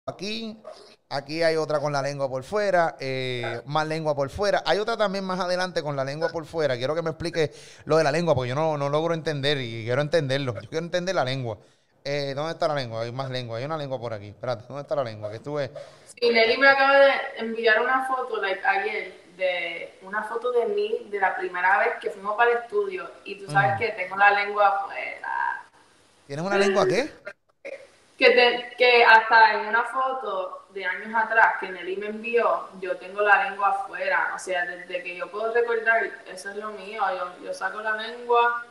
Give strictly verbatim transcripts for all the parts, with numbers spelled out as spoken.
aquí. Aquí hay otra con la lengua por fuera, eh, más lengua por fuera. Hay otra también más adelante con la lengua por fuera. Quiero que me explique lo de la lengua, porque yo no, no logro entender y quiero entenderlo. Yo quiero entender la lengua. Eh, ¿dónde está la lengua? Hay más lengua. Hay una lengua por aquí. Espérate, ¿dónde está la lengua? Que estuve. Sí, Nelly me acaba de enviar una foto, like, ayer, de una foto de mí de la primera vez que fuimos para el estudio. Y tú sabes Mm. que tengo la lengua afuera. ¿Tienes una lengua qué? Que, te, que hasta en una foto de años atrás que Nelly me envió, yo tengo la lengua afuera. O sea, desde que yo puedo recordar, eso es lo mío. Yo, yo saco la lengua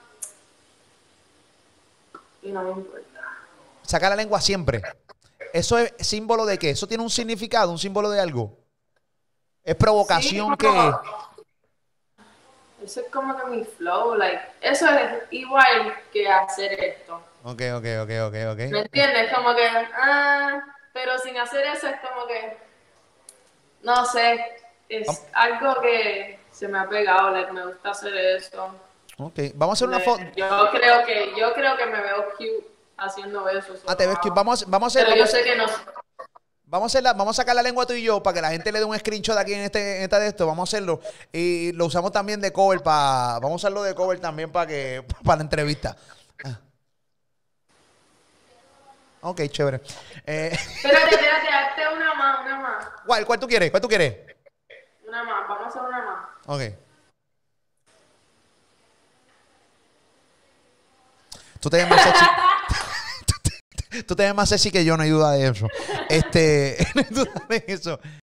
y no me importa. Saca la lengua siempre. ¿Eso es símbolo de qué? ¿Eso tiene un significado, un símbolo de algo? ¿Es Sí, provocación que? como, eso es como que mi flow, like, eso es igual que hacer esto. Ok, ok, ok, ok, ok. ¿Me entiendes? Como que, ah, pero sin hacer eso es como que, no sé, Vam- es algo que se me ha pegado, like, me gusta hacer eso. Ok, vamos a hacer una Me- foto. yo creo que, yo creo que me veo cute haciendo eso, Ah, so te lo ves que hago. vamos, vamos a hacer, Pero yo vamos a sé hacer, que no. vamos a hacer la- vamos a sacar la lengua tú y yo para que la gente le dé un screenshot aquí en este, en esta de esto. Vamos a hacerlo. Y lo usamos también de cover para. Vamos a usarlo de cover también para que, para la entrevista. Ah, ok, chévere. Eh, Espérate, espérate, hazte una más, una más, ¿cuál, cuál tú quieres? ¿Cuál tú quieres? una más, vamos a hacer una más. Ok. Tú te ves más sexy. Tú te ves más sexy que yo, no hay duda de eso. Este, no hay duda de eso.